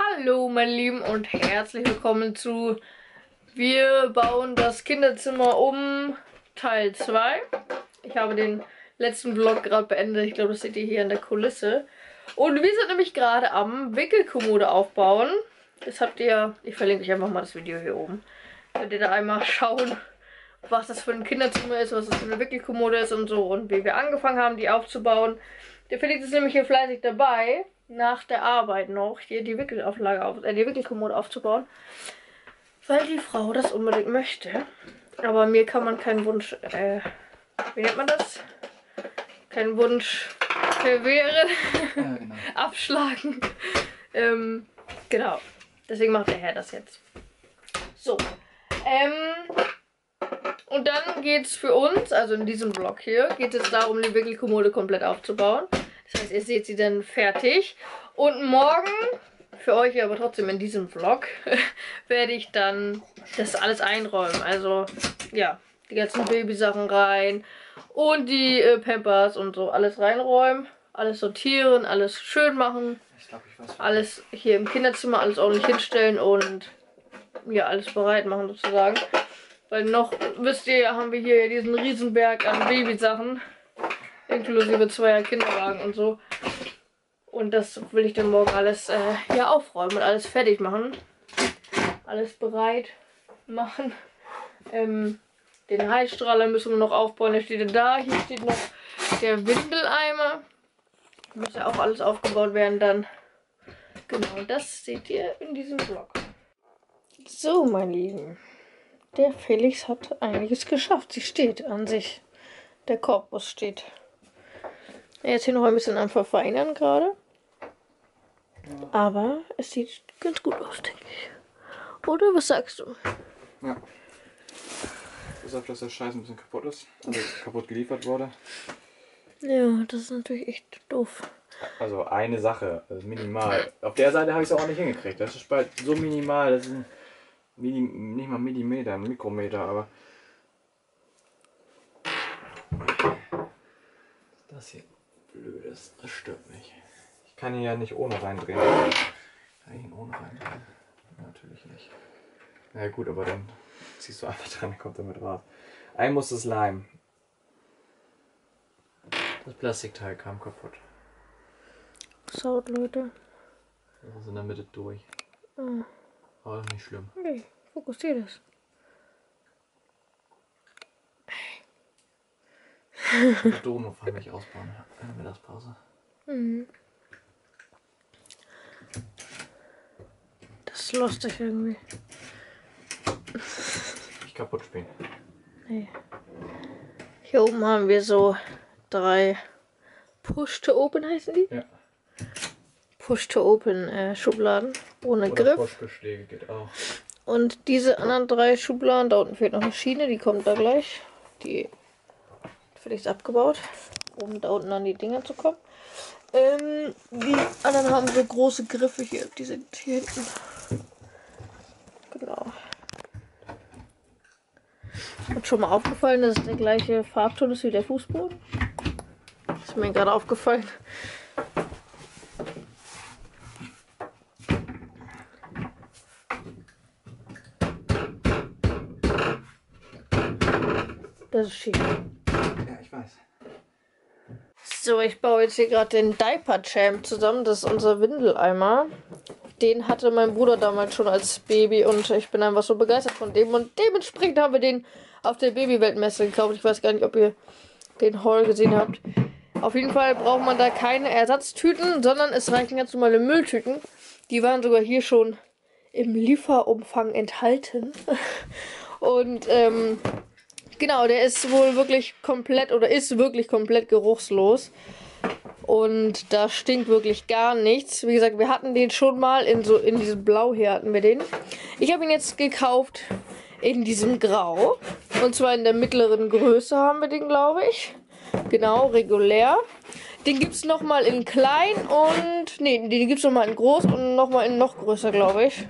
Hallo meine Lieben und herzlich willkommen zu Wir bauen das Kinderzimmer um Teil 2. Ich habe den letzten Vlog gerade beendet, ich glaube das seht ihr hier in der Kulisse. Und wir sind nämlich gerade am Wickelkommode aufbauen. Das habt ihr, ich verlinke euch einfach mal das Video hier oben. Könnt ihr da einmal schauen, was das für ein Kinderzimmer ist, was das für eine Wickelkommode ist und so. Und wie wir angefangen haben, die aufzubauen. Der Felix ist nämlich hier fleißig dabei, nach der Arbeit noch hier die die Wickelkommode aufzubauen. Weil die Frau das unbedingt möchte. Aber mir kann man keinen Wunsch, wie nennt man das? Keinen Wunsch verwehren, ja, genau. Abschlagen. Genau. Deswegen macht der Herr das jetzt. So. Und dann geht es für uns, also in diesem Vlog hier, geht es darum, die Wickelkommode komplett aufzubauen. Das heißt, ihr seht sie dann fertig. Und morgen, für euch aber trotzdem in diesem Vlog, werde ich dann das alles einräumen. Also, ja, die ganzen Babysachen rein und die Pampers und so alles reinräumen. Alles sortieren, alles schön machen. Ich glaub, ich weiß, alles hier im Kinderzimmer, alles ordentlich hinstellen und ja, alles bereit machen sozusagen. Weil noch, wisst ihr, haben wir hier diesen Riesenberg an Babysachen. Inklusive 2 Kinderwagen und so. Und das will ich dann morgen alles hier aufräumen und alles fertig machen. Alles bereit machen. Den Heizstrahler müssen wir noch aufbauen. Der steht da. Hier steht noch der Windeleimer. Muss ja auch alles aufgebaut werden dann. Genau, das seht ihr in diesem Vlog. So, meine Lieben. Der Felix hat einiges geschafft. Sie steht an sich. Der Korpus steht. Er ist hier noch ein bisschen am Verfeinern gerade. Ja. Aber es sieht ganz gut aus, denke ich. Oder was sagst du? Ja. Bis auf, dass der Scheiß ein bisschen kaputt ist. Also kaputt geliefert wurde. Ja, das ist natürlich echt doof. Also eine Sache, also minimal. Auf der Seite habe ich es auch nicht hingekriegt. Das ist bald so minimal, das ist ein nicht mal Millimeter, ein Mikrometer, aber das hier blöd ist, das stört mich. Ich kann ihn ja nicht ohne reindrehen. Kann ich ihn ohne reindrehen? Natürlich nicht. Na ja, gut, aber dann ziehst du einfach dran, kommt damit raus. Ein muss es leimen. Das Plastikteil kam kaputt. Saut, Leute. Das ist in der Mitte durch. Oh. Aber nicht schlimm. Okay, fokussier das. Der Donut kann mich ausbauen. Mittagspause. Mhm. Das ist lustig irgendwie. Nicht kaputt spielen. Nee. Hier oben haben wir so 3 Push-to-Open heißen die? Ja. Push-to-Open Schubladen ohne Oder Griff. Push-Beschläge geht auch. Und diese anderen 3 Schubladen, da unten fehlt noch eine Schiene, die kommt da gleich. Die Felix abgebaut, um da unten an die Dinger zu kommen. Die anderen haben so große Griffe hier, die sind hier hinten. Genau. Hat schon mal aufgefallen, dass es der gleiche Farbton ist wie der Fußboden? Ist mir gerade aufgefallen. Das ist schief. Ja, ich weiß. So, ich baue jetzt hier gerade den Diaper Champ zusammen. Das ist unser Windeleimer. Den hatte mein Bruder damals schon als Baby und ich bin einfach so begeistert von dem. Und dementsprechend haben wir den auf der Babyweltmesse gekauft. Ich weiß gar nicht, ob ihr den Haul gesehen habt. Auf jeden Fall braucht man da keine Ersatztüten, sondern es reichen ganz normale Mülltüten. Die waren sogar hier schon im Lieferumfang enthalten. Und genau, der ist wohl wirklich komplett oder ist wirklich komplett geruchslos. Und da stinkt wirklich gar nichts. Wie gesagt, wir hatten den schon mal in diesem Blau hier hatten wir den. Ich habe ihn jetzt gekauft in diesem Grau. Und zwar in der mittleren Größe haben wir den, glaube ich. Genau, regulär. Den gibt es nochmal in klein und... Nee, den gibt es nochmal in groß und nochmal in noch größer, glaube ich.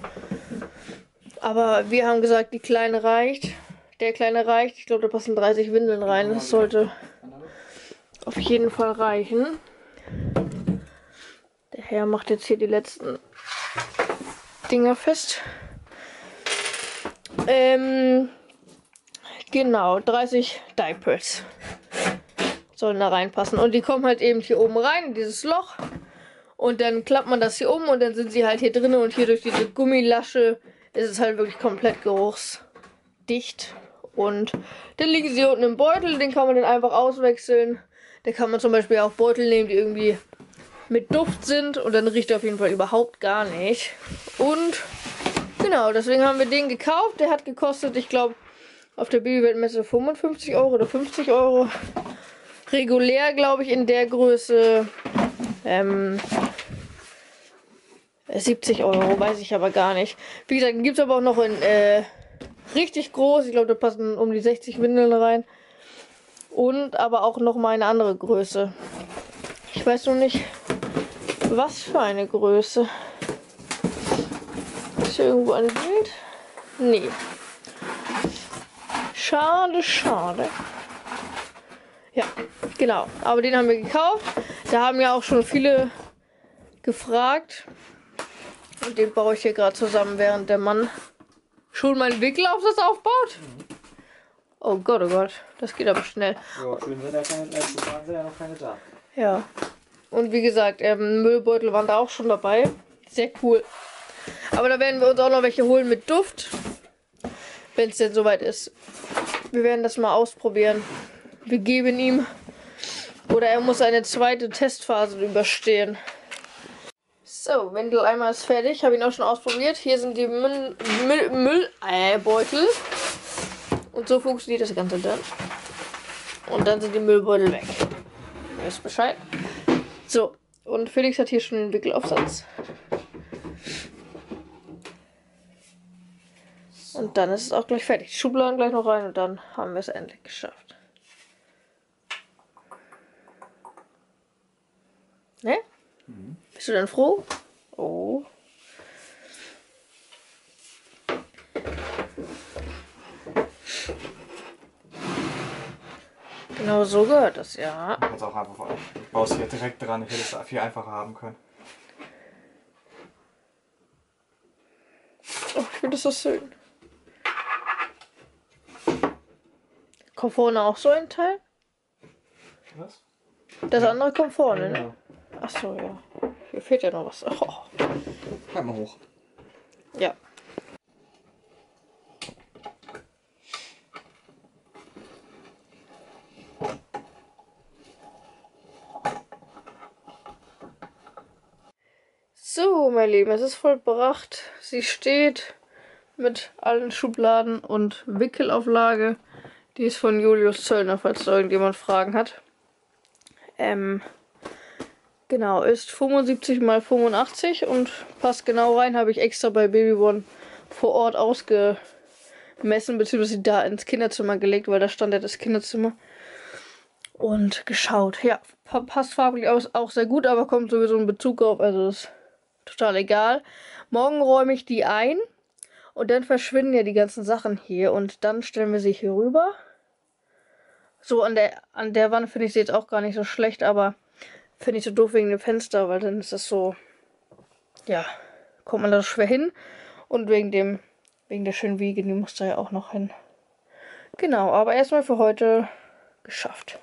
Aber wir haben gesagt, die kleine reicht. Der kleine reicht. Ich glaube, da passen 30 Windeln rein. Das sollte auf jeden Fall reichen. Der Herr macht jetzt hier die letzten Dinger fest. Genau, 30 Diapers sollen da reinpassen. Und die kommen halt eben hier oben rein, in dieses Loch. Und dann klappt man das hier um und dann sind sie halt hier drin. Und hier durch diese Gummilasche ist es halt wirklich komplett geruchsdicht. Und dann liegen sie unten im Beutel, den kann man dann einfach auswechseln. Da kann man zum Beispiel auch Beutel nehmen, die irgendwie mit Duft sind. Und dann riecht er auf jeden Fall überhaupt gar nicht. Und genau, deswegen haben wir den gekauft. Der hat gekostet, ich glaube, auf der Babyweltmesse 55 Euro oder 50 Euro. Regulär, glaube ich, in der Größe 70 Euro, weiß ich aber gar nicht. Wie gesagt, den gibt es aber auch noch in richtig groß. Ich glaube, da passen um die 60 Windeln rein. Und aber auch noch mal eine andere Größe. Ich weiß noch nicht, was für eine Größe. Ist hier irgendwo ein Bild? Nee. Schade, schade. Ja, genau. Aber den haben wir gekauft. Da haben ja auch schon viele gefragt. Und den baue ich hier gerade zusammen, während der Mann schon meinen Wickelaufsatz aufbaut. Oh Gott, das geht aber schnell. Ja, schön, wenn letztes waren ja noch keine da. Ja. Und wie gesagt, Müllbeutel waren da auch schon dabei. Sehr cool. Aber da werden wir uns auch noch welche holen mit Duft. Wenn es denn soweit ist. Wir werden das mal ausprobieren. Wir geben ihm. Oder er muss eine zweite Testphase überstehen. So, Windeleimer ist fertig. Habe ihn auch schon ausprobiert. Hier sind die Müllbeutel. Und so funktioniert das Ganze dann. Und dann sind die Müllbeutel weg. Ihr wisst Bescheid. So, und Felix hat hier schon den Wickelaufsatz. Und dann ist es auch gleich fertig. Die Schubladen gleich noch rein und dann haben wir es endlich geschafft. Ne? Mhm. Bist du denn froh? Oh. Genau so gehört das, ja. Jetzt auch einfach, ich baue es hier direkt dran. Ich hätte es viel einfacher haben können. Oh, ich finde das so schön. Kommt vorne auch so ein Teil? Was? Das andere kommt vorne, ne? Ja. Achso, ja. Hier fehlt ja noch was. Oh. Halt mal hoch. Ja. So, mein Lieben, es ist vollbracht. Sie steht mit allen Schubladen und Wickelauflage. Die ist von Julius Zöllner, falls da irgendjemand Fragen hat. Genau, ist 75 x 85 und passt genau rein. Habe ich extra bei Baby One vor Ort ausgemessen, beziehungsweise da ins Kinderzimmer gelegt, weil da stand ja das Kinderzimmer. Und geschaut. Ja, passt farblich auch sehr gut, aber kommt sowieso ein Bezug auf, also ist total egal. Morgen räume ich die ein und dann verschwinden ja die ganzen Sachen hier und dann stellen wir sie hier rüber. So an der Wand finde ich sie jetzt auch gar nicht so schlecht, aber finde ich so doof wegen dem Fenster, weil dann ist das so, ja, kommt man da schwer hin. Und wegen der schönen Wiege, die muss da ja auch noch hin. Genau, aber erstmal für heute geschafft.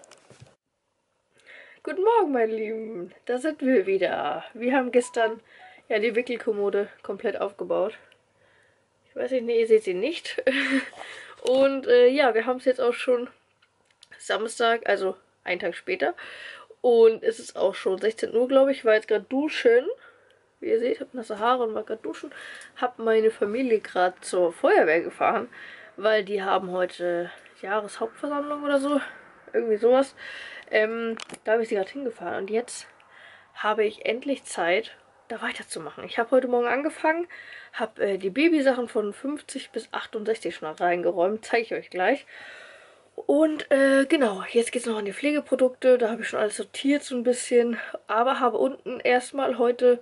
Guten Morgen, meine Lieben. Da sind wir wieder. Wir haben gestern ja die Wickelkommode komplett aufgebaut. Ich weiß nicht, nee, ihr seht sie nicht. Und ja, wir haben es jetzt auch schon Samstag, also einen Tag später. Und es ist auch schon 16 Uhr, glaube ich. Ich war jetzt gerade duschen. Wie ihr seht, habe nasse Haare und war gerade duschen. Habe meine Familie gerade zur Feuerwehr gefahren, weil die haben heute Jahreshauptversammlung oder so. Irgendwie sowas. Da habe ich sie gerade hingefahren. Und jetzt habe ich endlich Zeit, da weiterzumachen. Ich habe heute Morgen angefangen, habe die Babysachen von 50 bis 68 schon reingeräumt. Zeige ich euch gleich. Und genau, jetzt geht es noch an die Pflegeprodukte. Da habe ich schon alles sortiert so ein bisschen. Aber habe unten erstmal heute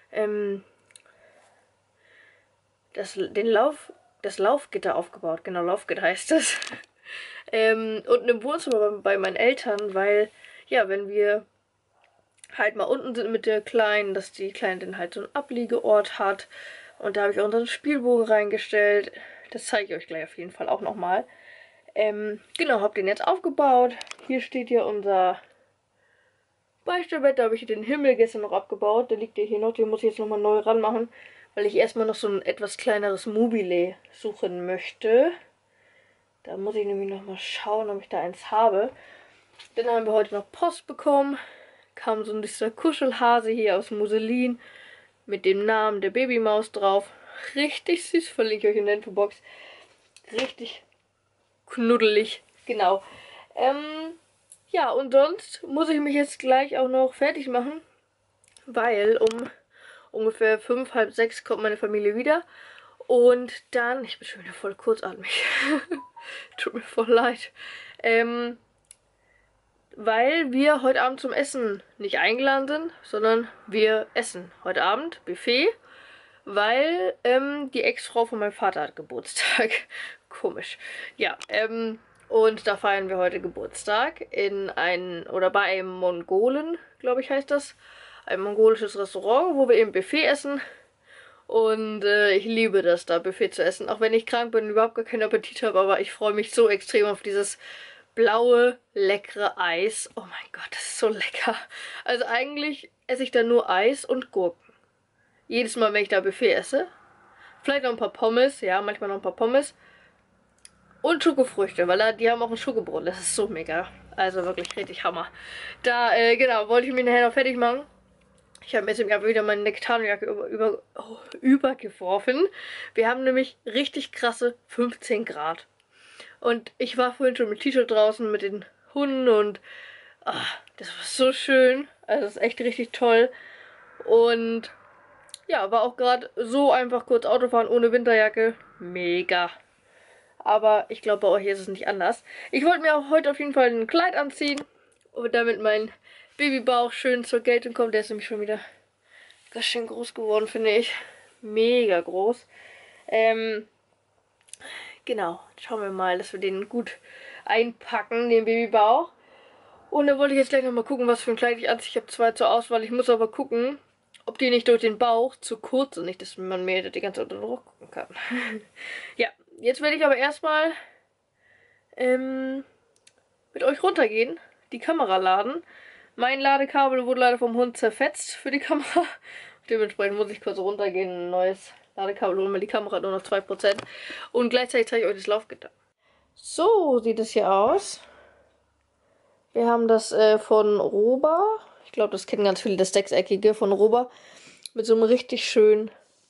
das Laufgitter aufgebaut. Genau, Laufgitter heißt das. Unten im Wohnzimmer bei meinen Eltern, weil, ja, wenn wir halt mal unten sind mit der Kleinen, dass die Kleine dann halt so einen Abliegeort hat. Und da habe ich auch unseren Spielbogen reingestellt. Das zeige ich euch gleich auf jeden Fall auch nochmal. Genau, habe den jetzt aufgebaut. Hier steht ja unser Beistellbett. Da habe ich den Himmel gestern noch abgebaut. Der liegt ja hier noch. Den muss ich jetzt nochmal neu ranmachen, weil ich erstmal noch so ein etwas kleineres Mobile suchen möchte. Da muss ich nämlich nochmal schauen, ob ich da eins habe. Dann haben wir heute noch Post bekommen. Kam so ein dieser Kuschelhase hier aus Musselin mit dem Namen der Babymaus drauf. Richtig süß, verlinke ich euch in der Infobox. Richtig knuddelig, genau. Ja, und sonst muss ich mich jetzt gleich auch noch fertig machen, weil um ungefähr 5, halb 6 kommt meine Familie wieder. Und dann, ich bin schon wieder voll kurzatmig. Tut mir voll leid. Weil wir heute Abend zum Essen nicht eingeladen sind, sondern wir essen heute Abend Buffet, weil die Ex-Frau von meinem Vater hat Geburtstag. Komisch. Ja, und da feiern wir heute Geburtstag bei einem Mongolen, glaube ich heißt das. Ein mongolisches Restaurant, wo wir eben Buffet essen. Und ich liebe das, da Buffet zu essen. Auch wenn ich krank bin und überhaupt gar keinen Appetit habe, aber ich freue mich so extrem auf dieses blaue, leckere Eis. Oh mein Gott, das ist so lecker. Also eigentlich esse ich da nur Eis und Gurken. Jedes Mal, wenn ich da Buffet esse. Vielleicht noch ein paar Pommes, ja, manchmal noch ein paar Pommes. Und Schokofrüchte, weil die haben auch ein Schokobrot. Das ist so mega. Also wirklich richtig Hammer. Da, genau, wollte ich mich nachher noch fertig machen. Ich habe jetzt wieder meine Nektarjacke übergeworfen. Wir haben nämlich richtig krasse 15 Grad. Und ich war vorhin schon mit T-Shirt draußen mit den Hunden und das war so schön. Also das ist echt richtig toll. Und ja, war auch gerade so einfach kurz Autofahren ohne Winterjacke. Mega. Aber ich glaube, bei euch ist es nicht anders. Ich wollte mir auch heute auf jeden Fall ein Kleid anziehen. Und damit mein Babybauch schön zur Geltung kommt. Der ist nämlich schon wieder ganz schön groß geworden, finde ich. Mega groß. Genau, schauen wir mal, dass wir den gut einpacken, den Babybauch. Und dann wollte ich jetzt gleich nochmal gucken, was für ein Kleid ich anziehe. Ich habe 2 zur Auswahl. Ich muss aber gucken, ob die nicht durch den Bauch zu kurz sind. Nicht, dass man mir die ganze Zeit unter den Rock gucken kann. Ja, jetzt werde ich aber erstmal mit euch runtergehen, die Kamera laden. Mein Ladekabel wurde leider vom Hund zerfetzt für die Kamera. Dementsprechend muss ich kurz runtergehen und ein neues Ladekabel holen, weil die Kamera hat nur noch 2%. Und gleichzeitig zeige ich euch das Laufgitter. So sieht es hier aus. Wir haben das von Roba. Ich glaube, das kennen ganz viele, das sechseckige von Roba. Mit so einem richtig schönen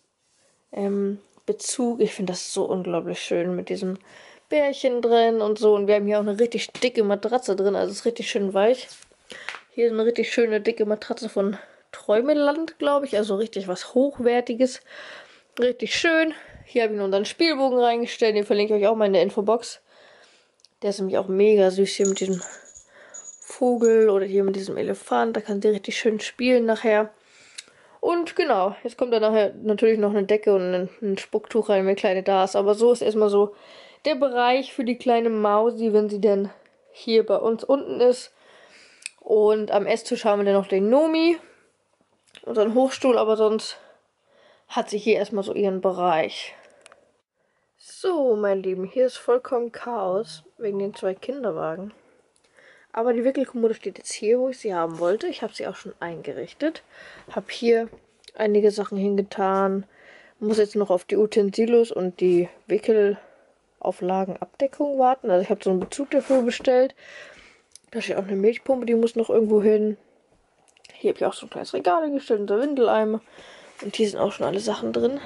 Bezug. Ich finde das so unglaublich schön mit diesem Bärchen drin und so. Und wir haben hier auch eine richtig dicke Matratze drin. Also es ist richtig schön weich. Hier ist eine richtig schöne dicke Matratze von Träumeland, glaube ich. Also richtig was Hochwertiges. Richtig schön. Hier habe ich noch unseren Spielbogen reingestellt. Den verlinke ich euch auch mal in der Infobox. Der ist nämlich auch mega süß hier mit diesem Vogel oder hier mit diesem Elefant. Da kann sie richtig schön spielen nachher. Und genau, jetzt kommt da nachher natürlich noch eine Decke und ein Spucktuch rein, wenn Kleine da ist. Aber so ist erstmal so der Bereich für die kleine Mausi, wenn sie denn hier bei uns unten ist. Und am Esstisch haben wir dann noch den Nomi, unseren Hochstuhl, aber sonst hat sie hier erstmal so ihren Bereich. So, mein Lieben, hier ist vollkommen Chaos wegen den 2 Kinderwagen. Aber die Wickelkommode steht jetzt hier, wo ich sie haben wollte. Ich habe sie auch schon eingerichtet. Habe hier einige Sachen hingetan. Muss jetzt noch auf die Utensilos und die Wickelauflagenabdeckung warten. Also ich habe so einen Bezug dafür bestellt. Da steht auch eine Milchpumpe, die muss noch irgendwo hin. Hier habe ich auch so ein kleines Regal hingestellt, unser Windeleimer. Und hier sind auch schon alle Sachen drin.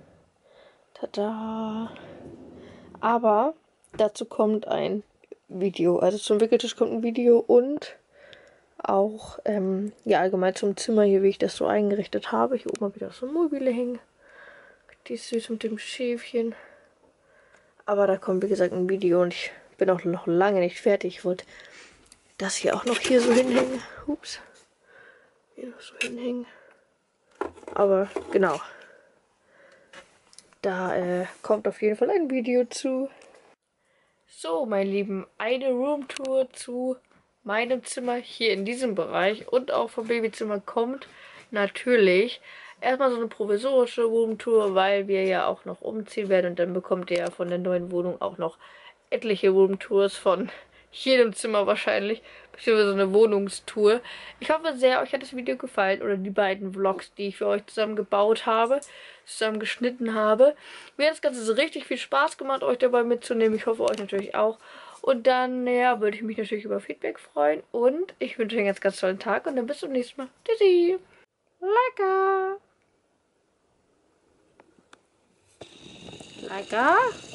Tada! Aber dazu kommt ein Video. Also zum Wickeltisch kommt ein Video und auch ja, allgemein zum Zimmer hier, wie ich das so eingerichtet habe. Hier oben habe ich auch so Mobile hängen. Die ist süß mit dem Schäfchen. Aber da kommt, wie gesagt, ein Video und ich bin auch noch lange nicht fertig. Ich wollte das hier auch noch hier so hinhängen. Ups. Hier noch so hinhängen. Aber genau. Da kommt auf jeden Fall ein Video zu. So, meine Lieben, eine Roomtour zu meinem Zimmer hier in diesem Bereich und auch vom Babyzimmer kommt natürlich erstmal so eine provisorische Roomtour, weil wir ja auch noch umziehen werden und dann bekommt ihr ja von der neuen Wohnung auch noch etliche Roomtours von jedem Zimmer wahrscheinlich, beziehungsweise eine Wohnungstour. Ich hoffe sehr, euch hat das Video gefallen oder die beiden Vlogs, die ich für euch zusammen gebaut habe, zusammen geschnitten habe. Mir hat das Ganze so richtig viel Spaß gemacht, euch dabei mitzunehmen. Ich hoffe, euch natürlich auch. Und dann, ja, würde ich mich natürlich über Feedback freuen. Und ich wünsche euch einen ganz, ganz tollen Tag und dann bis zum nächsten Mal. Tschüssi! Lecker! Lecker!